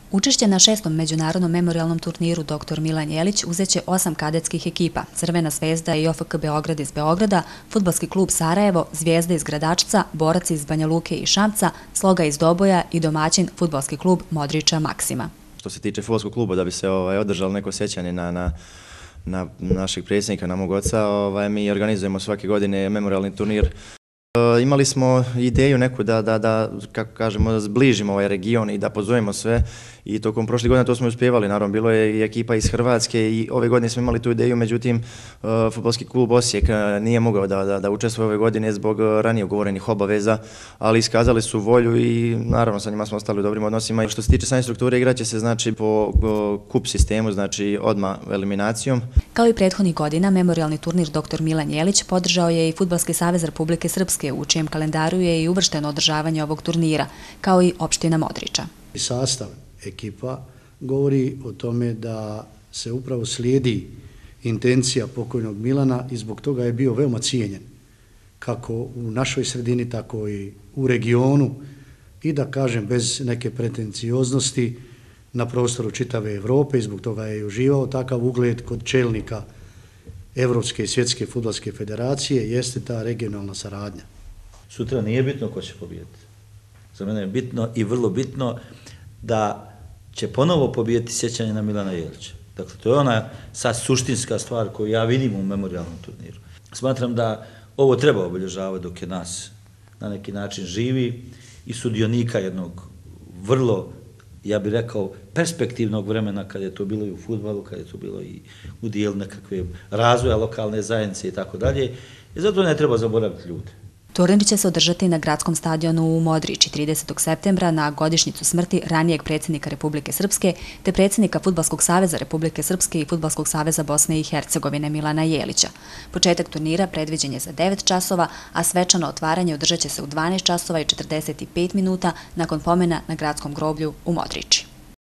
Učešće na 6. međunarodnom memorijalnom turniru Dr. Milan Jelić uzeće 8 kadetskih ekipa: Crvena zvezda i OFK Beograd iz Beograda, Fudbalski klub Sarajevo, Zvijezda iz Gradačca, Borac iz Banja Luke i Šapca, Sloga iz Doboja i domaćin Fudbalski klub Modriča Maksima. Što se tiče fudbalskog kluba, da bi se održalo neko sjećanje na našeg predsjednika, na mog oca, mi organizujemo svake godine memorijalni turnir. Imali smo ideju neku da kako kažemo, zbližimo ovaj region i da pozovemo sve, i tokom prošle godine to smo uspjevali. Naravno, bilo je i ekipa iz Hrvatske i ove godine smo imali tu ideju, međutim, Fudbalski klub Osijek nije mogao da učestvuje ove godine zbog ranije ugovorenih obaveza, ali iskazali su volju i naravno sa njima smo ostali u dobrim odnosima. Što se tiče same strukture, igraće se znači po kup sistemu, znači odmah eliminacijom. Kao i prethodnih godina, memorijalni turnir Dr. Milan Jelić podržao je i Fudbalski savez Republike Srpske, u čijem kalendaru je i uvršteno održavanje ovog turnira, kao i opština Modriča. Sastav ekipa govori o tome da se upravo slijedi intencija pokojnog Milana i zbog toga je bio veoma cijenjen, kako u našoj sredini, tako i u regionu, i da kažem bez neke pretencioznosti na prostoru čitave Evrope, i zbog toga je i uživao takav ugled kod čelnika Evropske i Svjetske fudbalske federacije, jeste ta regionalna saradnja. Sutra nije bitno ko će pobijediti. Za mene je bitno i vrlo bitno da će ponovo pobijediti sjećanje na Milana Jelića. Dakle, to je ona sad suštinska stvar koju ja vidim u memorijalnom turniru. Smatram da ovo treba obilježavati dok je nas na neki način živi i sudionika jednog vrlo, ja bih rekao, perspektivnog vremena kad je to bilo i u fudbalu, kad je to bilo i u dijelu nekakve razvoja lokalne zajednice i tako dalje. I zato ne treba zaboraviti ljude. Turnir će se održati na gradskom stadionu u Modriči 30. septembra na godišnjicu smrti ranijeg predsjednika Republike Srpske te predsjednika Fudbalskog saveza Republike Srpske i Fudbalskog saveza Bosne i Hercegovine Milana Jelića. Početak turnira predviđen je za 9 časova, a svečano otvaranje održat će se u 12 časova i 45 minuta nakon pomena na gradskom groblju u Modriči.